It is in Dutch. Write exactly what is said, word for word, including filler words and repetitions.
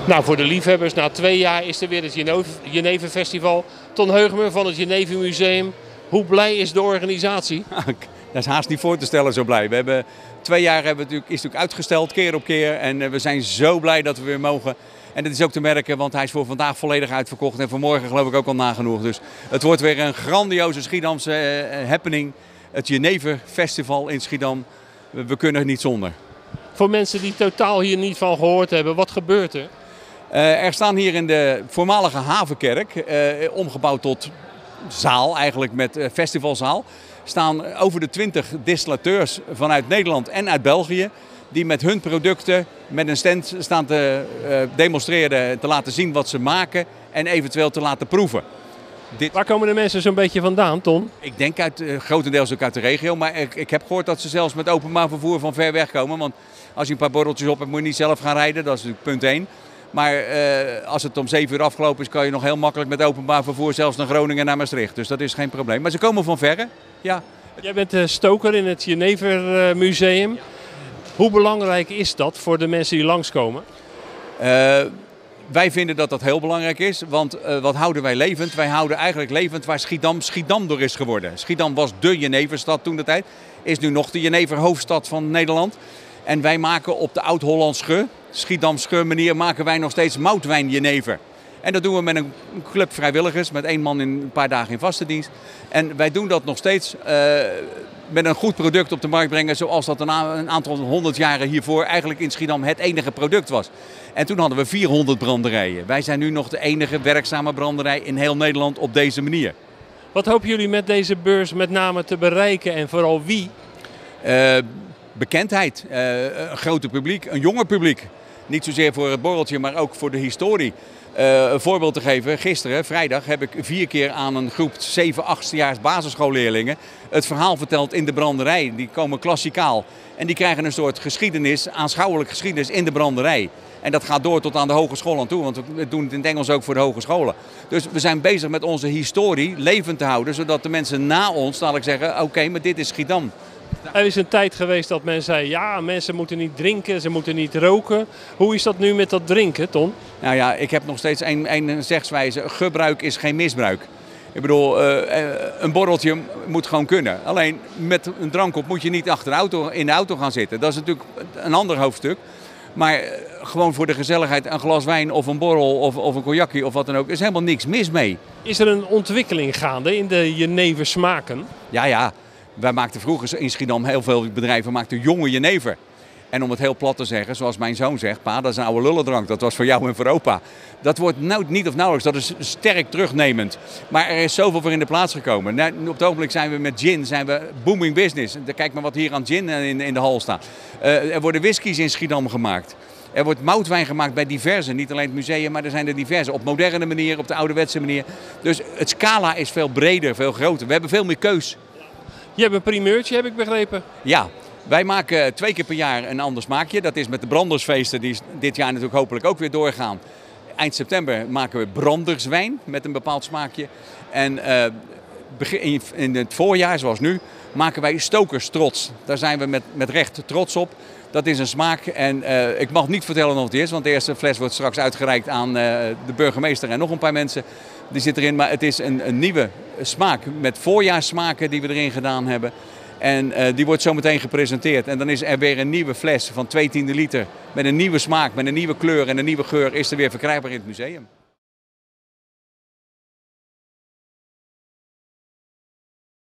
Nou, voor de liefhebbers, na twee jaar is er weer het Jenever Festival. Ton Heugemer van het Jenever Museum. Hoe blij is de organisatie? Dat is haast niet voor te stellen, zo blij. We hebben twee jaar hebben we natuurlijk, is natuurlijk uitgesteld, keer op keer. En we zijn zo blij dat we weer mogen. En dat is ook te merken, want hij is voor vandaag volledig uitverkocht. En vanmorgen geloof ik ook al nagenoeg. Dus het wordt weer een grandioze Schiedamse uh, happening. Het Jenever Festival in Schiedam. We, we kunnen er niet zonder. Voor mensen die totaal hier niet van gehoord hebben, wat gebeurt er? Uh, er staan hier in de voormalige havenkerk, uh, omgebouwd tot zaal eigenlijk met uh, festivalzaal, staan over de twintig distillateurs vanuit Nederland en uit België. Die met hun producten met een stand staan te uh, demonstreren, te laten zien wat ze maken en eventueel te laten proeven. Dit... Waar komen de mensen zo'n beetje vandaan, Ton? Ik denk uit, uh, grotendeels ook uit de regio, maar ik, ik heb gehoord dat ze zelfs met openbaar vervoer van ver weg komen. Want als je een paar borreltjes op hebt, moet je niet zelf gaan rijden, dat is natuurlijk punt één. Maar uh, als het om zeven uur afgelopen is, kan je nog heel makkelijk met openbaar vervoer zelfs naar Groningen en naar Maastricht. Dus dat is geen probleem. Maar ze komen van verre, ja. Jij bent uh, stoker in het Jenever uh, Museum. Hoe belangrijk is dat voor de mensen die langskomen? Uh, wij vinden dat dat heel belangrijk is, want uh, wat houden wij levend? Wij houden eigenlijk levend waar Schiedam Schiedam door is geworden. Schiedam was de Jeneverstad toen de tijd, is nu nog de Jenever hoofdstad van Nederland. En wij maken op de oud-Hollandse, Schiedamse manier maken wij nog steeds moutwijn Jenever. En dat doen we met een club vrijwilligers, met één man in een paar dagen in vaste dienst. En wij doen dat nog steeds uh, met een goed product op de markt brengen, zoals dat een, een aantal honderd jaren hiervoor eigenlijk in Schiedam het enige product was. En toen hadden we vierhonderd branderijen. Wij zijn nu nog de enige werkzame branderij in heel Nederland op deze manier. Wat hopen jullie met deze beurs met name te bereiken en vooral wie? Uh, bekendheid, uh, een groter publiek, een jonger publiek. Niet zozeer voor het borreltje, maar ook voor de historie. Uh, een voorbeeld te geven, gisteren, vrijdag, heb ik vier keer aan een groep zeven, achtstejaars basisschoolleerlingen het verhaal verteld in de branderij. Die komen klassikaal en die krijgen een soort geschiedenis, aanschouwelijk geschiedenis in de branderij. En dat gaat door tot aan de hogeschool aan toe, want we doen het in het Engels ook voor de hogescholen. Dus we zijn bezig met onze historie levend te houden, zodat de mensen na ons dadelijk zeggen, oké, okay, maar dit is Schiedam. Er is een tijd geweest dat men zei, ja, mensen moeten niet drinken, ze moeten niet roken. Hoe is dat nu met dat drinken, Ton? Nou ja, ik heb nog steeds een zegswijze, gebruik is geen misbruik. Ik bedoel, uh, een borreltje moet gewoon kunnen. Alleen met een drank op moet je niet achter de auto, in de auto gaan zitten. Dat is natuurlijk een ander hoofdstuk. Maar gewoon voor de gezelligheid een glas wijn of een borrel of, of een cognacje of wat dan ook, is helemaal niks mis mee. Is er een ontwikkeling gaande in de Jenever smaken? Ja, ja. Wij maakten vroeger in Schiedam, heel veel bedrijven maakten jonge Jenever. En om het heel plat te zeggen, zoals mijn zoon zegt, pa, dat is een oude lullendrank, dat was voor jou en voor opa. Dat wordt nou niet of nauwelijks, dat is sterk terugnemend. Maar er is zoveel voor in de plaats gekomen. Nou, op het ogenblik zijn we met gin, zijn we booming business. Kijk maar wat hier aan gin in, in de hal staat. Uh, er worden whiskies in Schiedam gemaakt. Er wordt moutwijn gemaakt bij diverse, niet alleen het museum, maar er zijn er diverse. Op moderne manier, op de ouderwetse manier. Dus het scala is veel breder, veel groter. We hebben veel meer keus. Je hebt een primeurtje, heb ik begrepen. Ja, wij maken twee keer per jaar een ander smaakje. Dat is met de brandersfeesten die dit jaar natuurlijk hopelijk ook weer doorgaan. Eind september maken we branderswijn met een bepaald smaakje. En uh, in het voorjaar, zoals nu, maken wij stokerstrots. Daar zijn we met, met recht trots op. Dat is een smaak en uh, ik mag niet vertellen of het is, want de eerste fles wordt straks uitgereikt aan uh, de burgemeester en nog een paar mensen. Die zit erin, maar het is een, een nieuwe smaak met voorjaarssmaken die we erin gedaan hebben. En uh, die wordt zo meteen gepresenteerd. En dan is er weer een nieuwe fles van twee tiende liter met een nieuwe smaak, met een nieuwe kleur en een nieuwe geur is er weer verkrijgbaar in het museum.